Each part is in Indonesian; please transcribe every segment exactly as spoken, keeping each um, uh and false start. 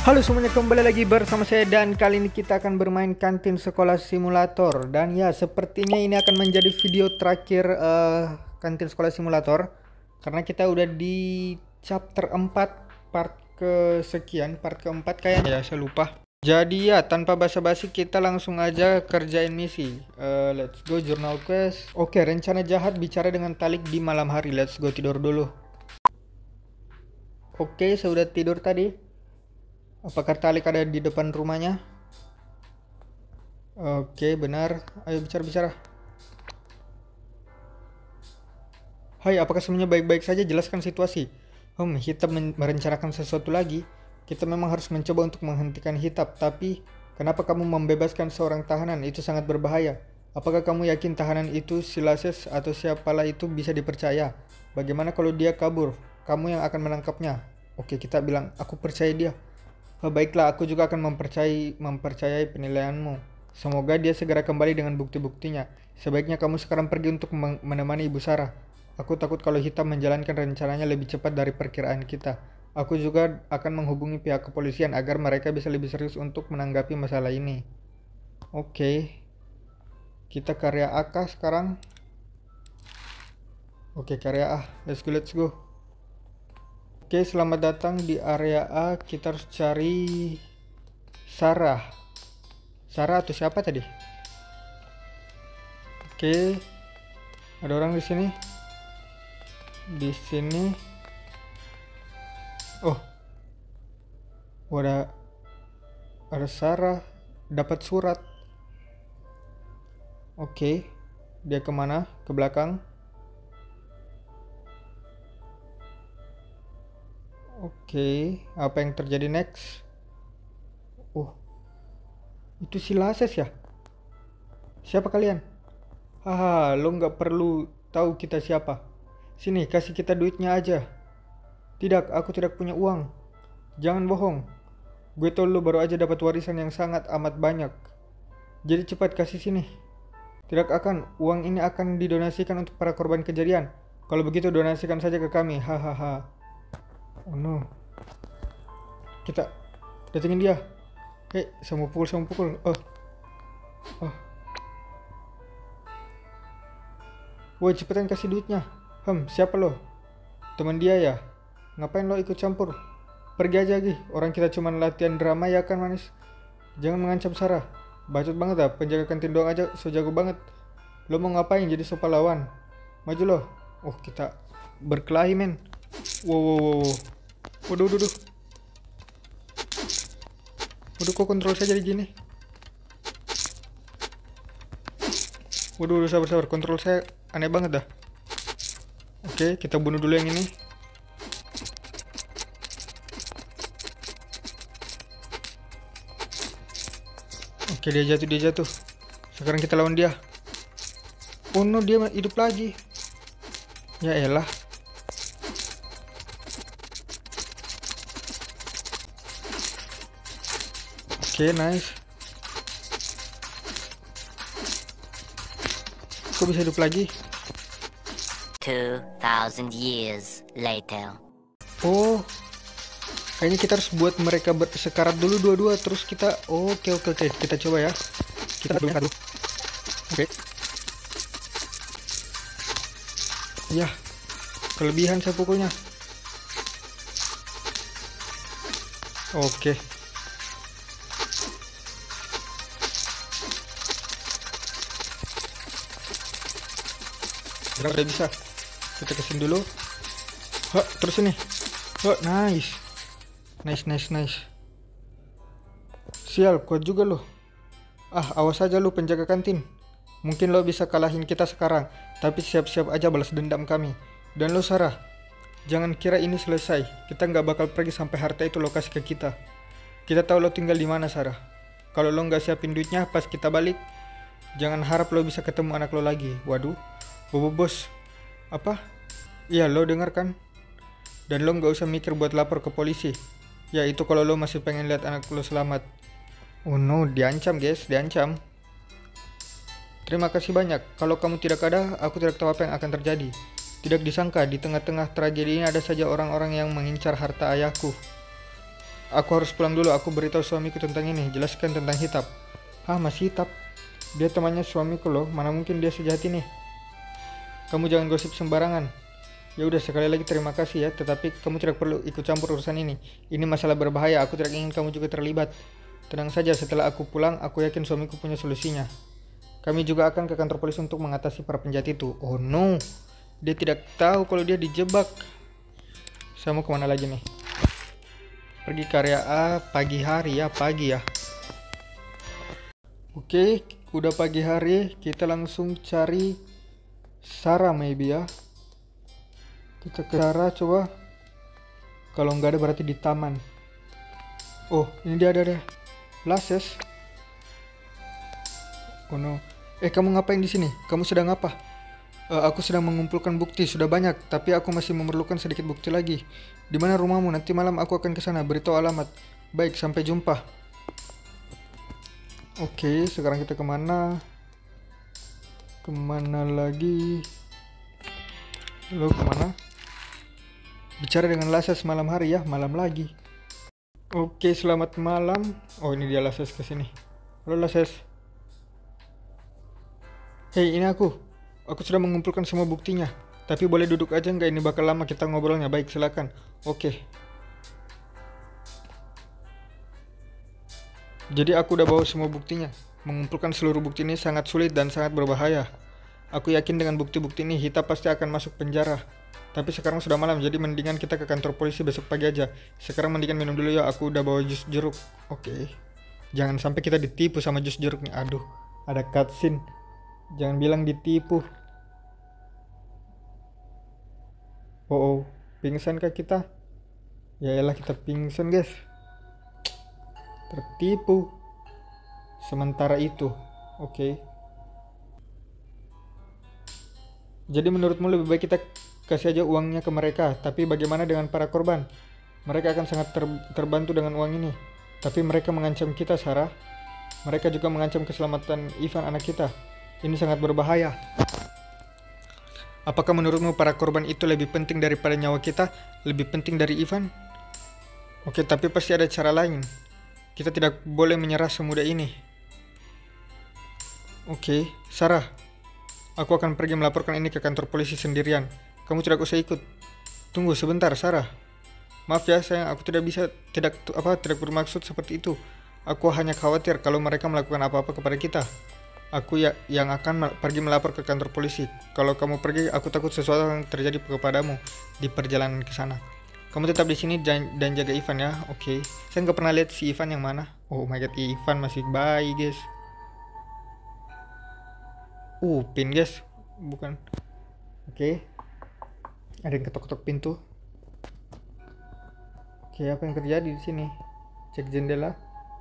Halo semuanya, kembali lagi bersama saya dan kali ini kita akan bermain kantin sekolah simulator. Dan ya, sepertinya ini akan menjadi video terakhir uh, kantin sekolah simulator, karena kita udah di chapter empat part kesekian, part keempat kayaknya ya, saya lupa. Jadi ya, tanpa basa-basi kita langsung aja kerjain misi. uh, Let's go, journal quest. Oke, rencana jahat bicara dengan Talik di malam hari. Let's go tidur dulu. Oke, saya udah tidur tadi. Apakah Talik ada di depan rumahnya? Oke, benar. Ayo bicara-bicara. Hai, apakah semuanya baik-baik saja? Jelaskan situasi. Hmm, Hitab merencanakan sesuatu lagi. Kita memang harus mencoba untuk menghentikan Hitab, tapi kenapa kamu membebaskan seorang tahanan? Itu sangat berbahaya. Apakah kamu yakin tahanan itu Silases atau siapalah itu bisa dipercaya? Bagaimana kalau dia kabur? Kamu yang akan menangkapnya. Oke, kita bilang, aku percaya dia. Oh, baiklah, aku juga akan mempercayai, mempercayai penilaianmu. Semoga dia segera kembali dengan bukti-buktinya. Sebaiknya kamu sekarang pergi untuk menemani Ibu Sarah. Aku takut kalau Hitam menjalankan rencananya lebih cepat dari perkiraan kita. Aku juga akan menghubungi pihak kepolisian agar mereka bisa lebih serius untuk menanggapi masalah ini. Oke. Kita karya A kah sekarang? Oke, karya A. Let's go, let's go. Oke, selamat datang di area A. Kita harus cari Sarah. Sarah atau siapa tadi? Oke, ada orang di sini. Di sini. Oh, ada ada Sarah. Dapat surat. Oke, dia kemana? Ke belakang. Oke, apa yang terjadi next? Oh, itu Silases ya? Siapa kalian? Haha, lo nggak perlu tahu kita siapa. Sini, kasih kita duitnya aja. Tidak, aku tidak punya uang. Jangan bohong. Gue tahu lo baru aja dapat warisan yang sangat amat banyak. Jadi cepat kasih sini. Tidak akan, uang ini akan didonasikan untuk para korban kejadian. Kalau begitu donasikan saja ke kami. Hahaha. Oh no. Kita datengin dia. Hei, sama pukul, sama pukul. Oh. Oh. Woi, cepetan kasih duitnya. Hmm, siapa lo? Teman dia ya? Ngapain lo ikut campur? Pergi aja lagi. Orang kita cuma latihan drama ya kan, manis? Jangan mengancam Sarah. Bacot banget ah, penjaga kantin doang aja so jago banget. Lo mau ngapain jadi so pahlawan? Maju lo. Oh, kita berkelahi men. Wow, wow, wow. Waduh, waduh, waduh. Waduh, kok kontrol saya jadi gini? Waduh, waduh, sabar, sabar. Kontrol saya aneh banget dah. Oke, kita bunuh dulu yang ini. Oke, dia jatuh, dia jatuh. Sekarang kita lawan dia. Oh no, dia hidup lagi. Ya elah. Oke, okay, nice. Kok bisa hidup lagi? two thousand years later. Oh, kayaknya kita harus buat mereka bersekarat dulu dua-dua. Terus kita, oke okay, oke okay, oke, okay. Kita coba ya. Kita dulu, dulu. Oke. Okay. Ya, kelebihan saya pukulnya. Oke. Okay. Udah bisa. Kita kesini dulu. Hah, terus ini. Oh, nice. Nice, nice, nice. Sial, kuat juga lo. Ah, awas aja lo penjaga kantin. Mungkin lo bisa kalahin kita sekarang, tapi siap-siap aja balas dendam kami. Dan lo Sarah, jangan kira ini selesai. Kita nggak bakal pergi sampai harta itu lo kasih ke kita. Kita tahu lo tinggal di mana Sarah. Kalau lo nggak siapin duitnya pas kita balik, jangan harap lo bisa ketemu anak lo lagi. Waduh. Bobo bos, apa? Iya, lo denger kan? Dan lo nggak usah mikir buat lapor ke polisi. Ya itu kalau lo masih pengen lihat anak lo selamat. Oh no, diancam guys, diancam. Terima kasih banyak. Kalau kamu tidak ada, aku tidak tahu apa yang akan terjadi. Tidak disangka di tengah-tengah tragedi ini ada saja orang-orang yang mengincar harta ayahku. Aku harus pulang dulu, aku beritahu suamiku tentang ini, jelaskan tentang Hitap. Hah, Mas Hitap? Dia temannya suamiku loh, mana mungkin dia sejahat ini? Kamu jangan gosip sembarangan. Ya udah, sekali lagi terima kasih ya, tetapi kamu tidak perlu ikut campur urusan ini. Ini masalah berbahaya, aku tidak ingin kamu juga terlibat. Tenang saja, setelah aku pulang, aku yakin suamiku punya solusinya. Kami juga akan ke kantor polisi untuk mengatasi para penjahat itu. Oh no, dia tidak tahu kalau dia dijebak. Saya mau kemana lagi nih? Pergi ke area A, pagi hari ya, pagi ya. Oke, udah pagi hari, kita langsung cari Sarah maybe ya. Kita ke Sarah coba. Kalau nggak ada berarti di taman. Oh, ini dia ada ada. Lases. Oh no. Eh, kamu ngapain di sini? Kamu sedang apa? Uh, aku sedang mengumpulkan bukti, sudah banyak, tapi aku masih memerlukan sedikit bukti lagi. Di mana rumahmu? Nanti malam aku akan ke sana, beritahu alamat. Baik, sampai jumpa. Oke, sekarang kita kemana? Kemana lagi? Lo kemana? Bicara dengan Lases malam hari ya, malam lagi. Oke, selamat malam. Oh, ini dia Lases kesini. Halo Lases. Hei, ini aku. Aku sudah mengumpulkan semua buktinya. Tapi boleh duduk aja nggak? Ini bakal lama kita ngobrolnya. Baik, silakan. Oke. Jadi aku udah bawa semua buktinya. Mengumpulkan seluruh bukti ini sangat sulit dan sangat berbahaya. Aku yakin dengan bukti-bukti ini Hitap pasti akan masuk penjara. Tapi sekarang sudah malam, jadi mendingan kita ke kantor polisi besok pagi aja. Sekarang mendingan minum dulu ya, aku udah bawa jus jeruk. Oke. Jangan sampai kita ditipu sama jus jeruk nih. Aduh, ada cutscene. Jangan bilang ditipu. Oh, oh, pingsan kah kita? Ya elah, kita pingsan guys. Tertipu. Sementara itu, oke. Okay. Jadi menurutmu lebih baik kita kasih aja uangnya ke mereka. Tapi bagaimana dengan para korban? Mereka akan sangat ter terbantu dengan uang ini. Tapi mereka mengancam kita, Sarah. Mereka juga mengancam keselamatan Ivan, anak kita. Ini sangat berbahaya. Apakah menurutmu para korban itu lebih penting daripada nyawa kita? Lebih penting dari Ivan? Oke, tapi pasti ada cara lain. Kita tidak boleh menyerah semudah ini. Oke, Sarah. Aku akan pergi melaporkan ini ke kantor polisi sendirian. Kamu tidak usah ikut. Tunggu sebentar, Sarah. Maaf ya, sayang, aku tidak bisa, tidak apa, tidak bermaksud seperti itu. Aku hanya khawatir kalau mereka melakukan apa-apa kepada kita. Aku ya yang akan pergi melapor ke kantor polisi. Kalau kamu pergi, aku takut sesuatu yang terjadi kepadamu di perjalanan ke sana. Kamu tetap di sini dan, dan jaga Ivan ya. Oke. Okay. Saya nggak pernah lihat si Ivan yang mana. Oh my god, Ivan masih bayi guys. Uh, pin guys, bukan. Oke. Okay. Ada yang ketok-ketok pintu. Oke, okay, apa yang terjadi di sini? Cek jendela.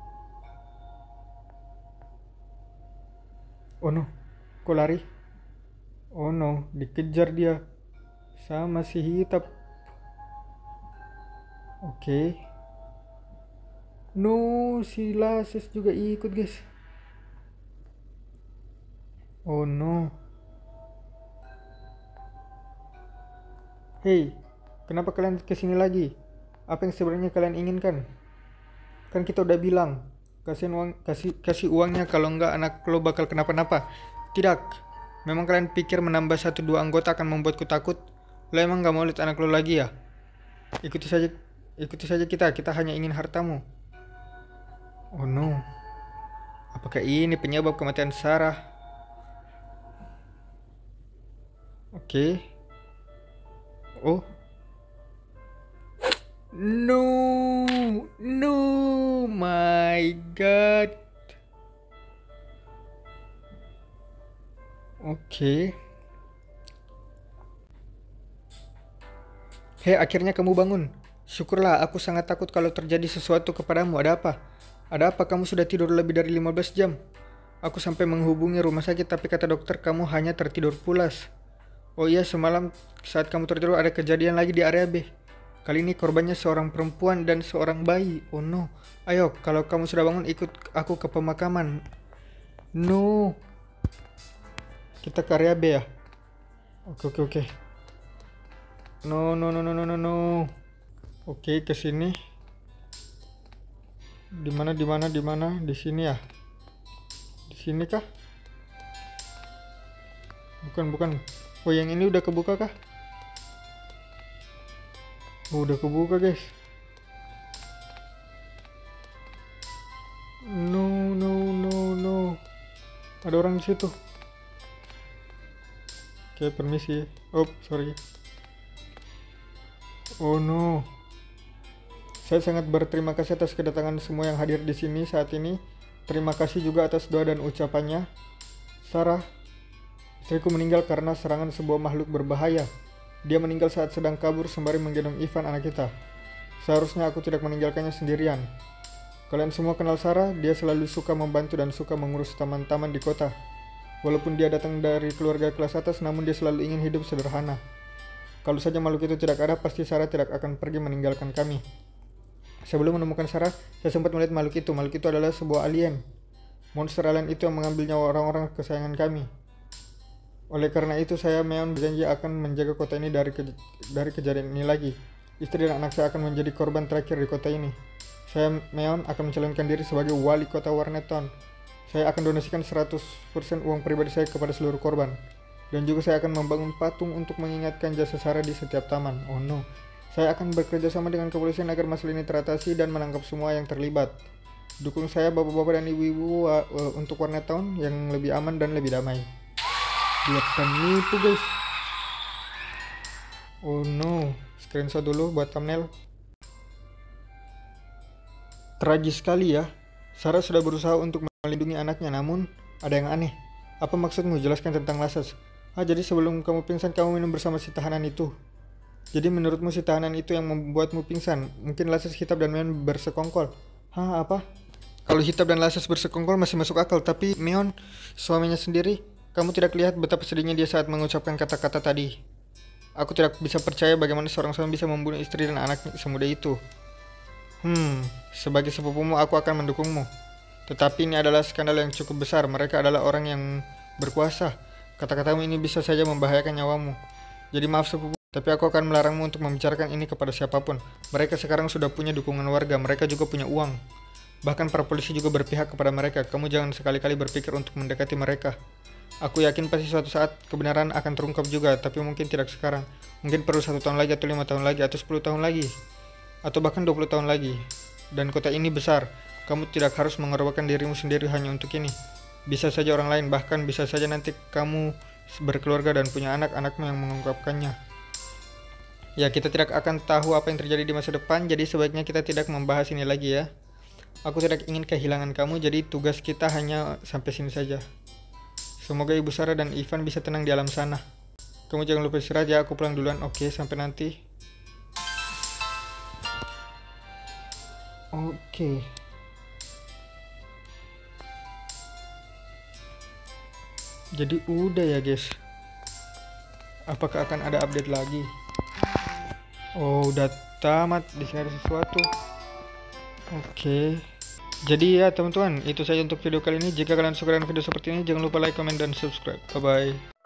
Oh no, kok lari? Oh no, dikejar dia sama si Hitap. Oke. Okay. No, si Lases juga ikut guys. Oh no. Hey, kenapa kalian kesini lagi? Apa yang sebenarnya kalian inginkan? Kan kita udah bilang, kasih uang, kasih kasih uangnya, kalau enggak anak lo bakal kenapa-napa. Tidak. Memang kalian pikir menambah satu dua anggota akan membuatku takut? Lo emang gak mau lihat anak lo lagi ya? Ikuti saja, ikuti saja kita. Kita hanya ingin hartamu. Oh no. Apakah ini penyebab kematian Sarah? Oke. Okay. Oh. No, no, my God. Oke. Okay. Hei, akhirnya kamu bangun. Syukurlah, aku sangat takut kalau terjadi sesuatu kepadamu. Ada apa? Ada apa? Kamu sudah tidur lebih dari lima belas jam. Aku sampai menghubungi rumah sakit, tapi kata dokter kamu hanya tertidur pulas. Oh iya, semalam saat kamu tertidur ada kejadian lagi di area B. Kali ini korbannya seorang perempuan dan seorang bayi. Oh no. Ayo, kalau kamu sudah bangun, ikut aku ke pemakaman. No. Kita ke area B ya. Oke, oke, oke. No, no, no, no, no, no, no. Oke, ke sini. Di mana, di mana, di mana? Di sini ya? Di sini kah? Bukan, bukan. Oh, yang ini udah kebuka kah? Oh, udah kebuka, guys. No, no, no, no. Ada orang di situ. Oke, permisi. Oh, sorry. Oh no. Saya sangat berterima kasih atas kedatangan semua yang hadir di sini saat ini. Terima kasih juga atas doa dan ucapannya. Sarah, istriku meninggal karena serangan sebuah makhluk berbahaya. Dia meninggal saat sedang kabur sembari menggendong Ivan, anak kita. Seharusnya aku tidak meninggalkannya sendirian. Kalian semua kenal Sarah, dia selalu suka membantu dan suka mengurus taman-taman di kota. Walaupun dia datang dari keluarga kelas atas, namun dia selalu ingin hidup sederhana. Kalau saja makhluk itu tidak ada, pasti Sarah tidak akan pergi meninggalkan kami. Sebelum menemukan Sarah, saya sempat melihat makhluk itu. Makhluk itu adalah sebuah alien. Monster alien itu yang mengambil nyawa orang-orang kesayangan kami. Oleh karena itu, saya Meon berjanji akan menjaga kota ini dari, ke dari kejadian ini lagi. Istri dan anak saya akan menjadi korban terakhir di kota ini. Saya Meon akan mencalonkan diri sebagai wali kota Warnet Town. Saya akan donasikan seratus persen uang pribadi saya kepada seluruh korban. Dan juga saya akan membangun patung untuk mengingatkan jasa Sarah di setiap taman. Oh no. Saya akan bekerja sama dengan kepolisian agar masalah ini teratasi dan menangkap semua yang terlibat. Dukung saya bapak-bapak dan ibu-ibu uh, uh, untuk Warnet Town yang lebih aman dan lebih damai. Lihat penipu, guys. Oh no. Screenshot dulu buat thumbnail. Tragis sekali ya. Sarah sudah berusaha untuk melindungi anaknya, namun ada yang aneh. Apa maksudmu? Jelaskan tentang Lasas. Ah, jadi sebelum kamu pingsan kamu minum bersama si tahanan itu. Jadi menurutmu si tahanan itu yang membuatmu pingsan? Mungkin Lasas, Hitab, dan Meon bersekongkol. Hah, apa? Kalau Hitab dan Lasas bersekongkol masih masuk akal, tapi Meon, suaminya sendiri, kamu tidak lihat betapa sedihnya dia saat mengucapkan kata-kata tadi. Aku tidak bisa percaya bagaimana seorang suami bisa membunuh istri dan anaknya semudah itu. Hmm, sebagai sepupumu aku akan mendukungmu. Tetapi ini adalah skandal yang cukup besar. Mereka adalah orang yang berkuasa. Kata-katamu ini bisa saja membahayakan nyawamu. Jadi maaf sepupu, tapi aku akan melarangmu untuk membicarakan ini kepada siapapun. Mereka sekarang sudah punya dukungan warga, mereka juga punya uang. Bahkan para polisi juga berpihak kepada mereka. Kamu jangan sekali-kali berpikir untuk mendekati mereka. Aku yakin pasti suatu saat kebenaran akan terungkap juga, tapi mungkin tidak sekarang. Mungkin perlu satu tahun lagi, atau lima tahun lagi, atau sepuluh tahun lagi, atau bahkan dua puluh tahun lagi. Dan kota ini besar. Kamu tidak harus mengorbankan dirimu sendiri hanya untuk ini. Bisa saja orang lain, bahkan bisa saja nanti kamu berkeluarga dan punya anak-anakmu yang mengungkapkannya. Ya, kita tidak akan tahu apa yang terjadi di masa depan, jadi sebaiknya kita tidak membahas ini lagi ya. Aku tidak ingin kehilangan kamu, jadi tugas kita hanya sampai sini saja. Semoga Ibu Sarah dan Ivan bisa tenang di alam sana. Kamu jangan lupa istirahat ya, aku pulang duluan. Oke, sampai nanti. Oke. Jadi udah ya guys. Apakah akan ada update lagi? Oh, udah tamat. Di sini ada sesuatu. Oke. Jadi ya teman-teman, itu saja untuk video kali ini. Jika kalian suka dengan video seperti ini, jangan lupa like, comment, dan subscribe. Bye bye.